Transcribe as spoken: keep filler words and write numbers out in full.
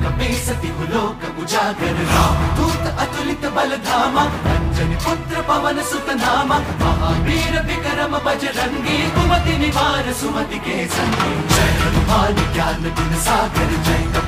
में सती लोक उजागर रामदूत अतुलित बलधामा अंजनी पुत्र पवन सुत नामा महावीर विक्रम बजरंगी कुमति निवार सुमति के संगी जय हनुमान ज्ञान गुण सागर जय